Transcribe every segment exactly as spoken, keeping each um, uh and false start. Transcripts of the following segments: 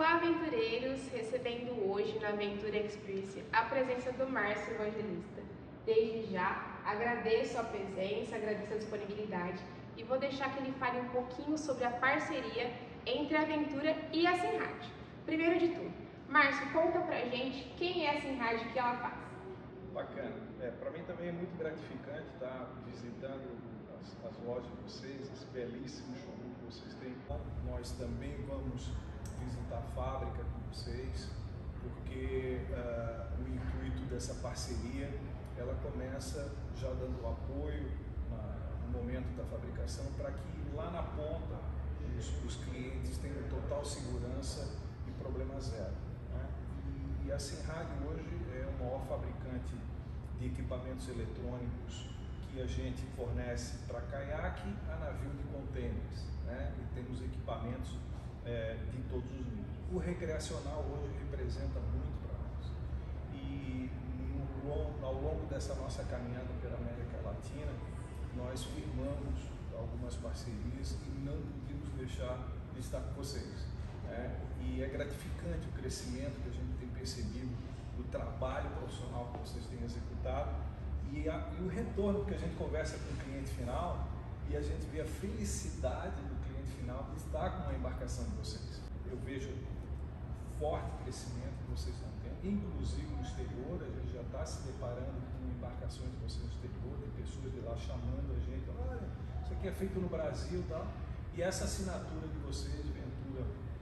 Olá, aventureiros! Recebendo hoje na Aventura Experience a presença do Márcio Evangelista. Desde já, agradeço a presença, agradeço a disponibilidade e vou deixar que ele fale um pouquinho sobre a parceria entre a Aventura e a Sinrad. Primeiro de tudo, Márcio, conta pra gente quem é a Sinrad e o que ela faz. Bacana. É, para mim também é muito gratificante estar visitando as, as lojas de vocês, esse belíssimo showroom que vocês têm. Nós também vamos visitar a fábrica com vocês, porque uh, o intuito dessa parceria, ela começa já dando apoio na, no momento da fabricação, para que lá na ponta os, os clientes tenham total segurança e problema zero, né? E a Sinrad hoje é o maior fabricante de equipamentos eletrônicos que a gente fornece para caiaque a navio de contêineres, né? E temos equipamentos é, de todos os níveis. O recreacional hoje representa muito para nós. E no, ao longo dessa nossa caminhada pela América Latina, nós firmamos algumas parcerias e não podemos deixar de estar com vocês, né? E é gratificante o crescimento que a gente tem percebido, o trabalho profissional que vocês têm executado e, a, e o retorno que a gente conversa com o cliente final e a gente vê a felicidade do cliente final de estar com a embarcação de vocês. Eu vejo forte crescimento que vocês estão tendo, inclusive no exterior. A gente já está se deparando com embarcações de vocês no exterior, tem pessoas de lá chamando a gente, olha, isso aqui é feito no Brasil e tal. E essa assinatura de vocês, Ventura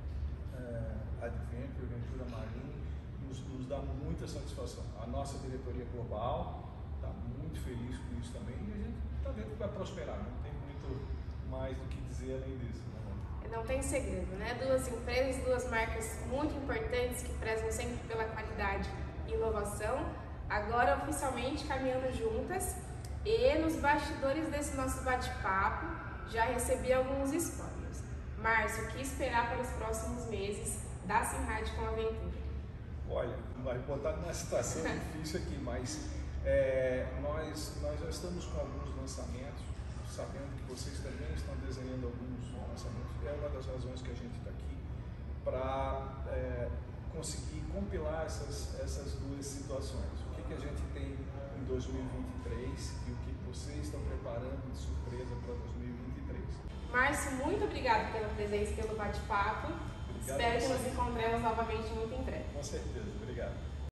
é, Adventure, Ventura Marine, nos, nos dá muita satisfação. A nossa diretoria global está muito feliz com isso também e a gente está vendo que vai prosperar, não tem muito mais do que dizer além disso. Né? Não tem segredo, né? Duas empresas, duas marcas muito importantes que prezam sempre pela qualidade e inovação, agora oficialmente caminhando juntas. E nos bastidores desse nosso bate-papo já recebi alguns spoilers. Márcio, o que esperar para os próximos meses da Sinrad com a Aventura? Olha, vai botar numa situação difícil aqui, mas é, nós, nós já estamos com alguns lançamentos, sabendo que vocês também estão desenhando alguns lançamentos. É uma das razões que a gente está aqui, para é, conseguir compilar essas, essas duas situações. O que, que a gente tem em dois mil e vinte e três e o que vocês estão preparando de surpresa para dois mil e vinte e três. Márcio, muito obrigado pela presença e pelo bate-papo. Espero que nos encontremos novamente muito em breve. Com certeza, obrigado.